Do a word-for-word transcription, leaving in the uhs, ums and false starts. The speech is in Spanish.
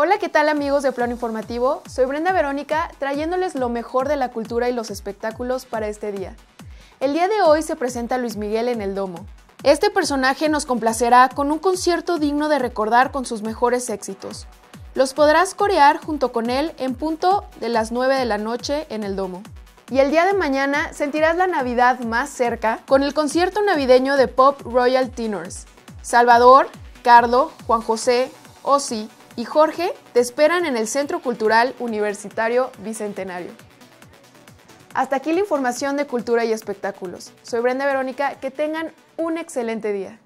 Hola, ¿qué tal amigos de Plano Informativo? Soy Brenda Verónica, trayéndoles lo mejor de la cultura y los espectáculos para este día. El día de hoy se presenta Luis Miguel en el Domo. Este personaje nos complacerá con un concierto digno de recordar con sus mejores éxitos. Los podrás corear junto con él en punto de las nueve de la noche en el Domo. Y el día de mañana sentirás la Navidad más cerca con el concierto navideño de Pop Royal Tenors. Salvador, Carlo, Juan José, Ozzy y Jorge te esperan en el Centro Cultural Universitario Bicentenario. Hasta aquí la información de cultura y espectáculos. Soy Brenda Verónica, que tengan un excelente día.